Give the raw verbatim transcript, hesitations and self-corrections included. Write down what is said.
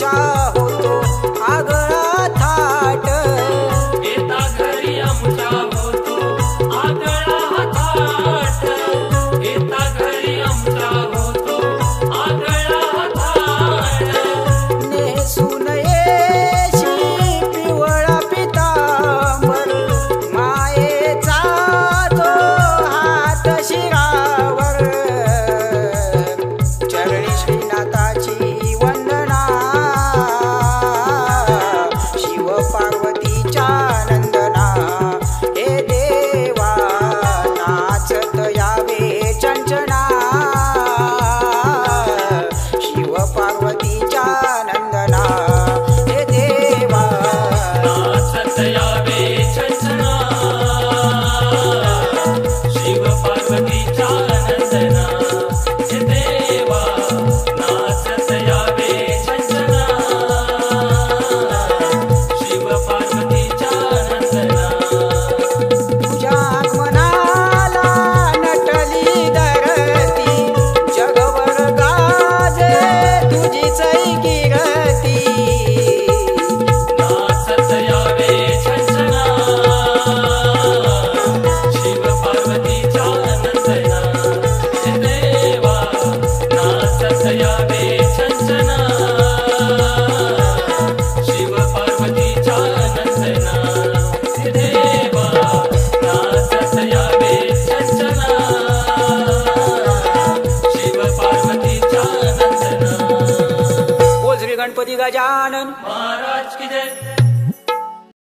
आमचा होतो आगळा थाट येता घरी आमच्या होतो आगळा थाट येता घरी आमच्या होतो आगळा थाट नेसून येशी पिवळा पितांबर मायेचा तो हात शिरावर चरणी श्रीनाथाची वंदना शिव पार्वतीच्या नंदना हे देवा नाचत यावे चंचना शिव पार्वतीच्या नंदना हे देवा नाचत यावे छंछना शिव पार्वतीच्या नंदना हे देवा नाचत यावे छंछना शिव पार्वतीच्या नंदना तुझ्या आगमनाला नटली धरती जगभर गाजे तुझीच कीर्ती नाचत यावे छंछना शिव पार्वतीच्या नंदना हे देवा नाचत यावे छंछना शिव पार्वतीच्या नंदना हे देवा नाचत यावे छंछना शिव पार्वतीच्या नंदना बोल श्री गणपती गजानन महाराज की जय।